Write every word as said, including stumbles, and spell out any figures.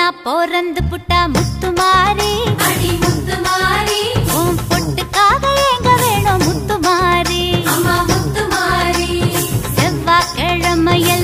போறந்து புட்டா முத்துமாரி அடி முத்துமாரி உன் பொட்டுக்காக எங்க வேணும் முத்துமாரி அம்மா முத்துமாரி செவ்வாய்க்கிழமையில்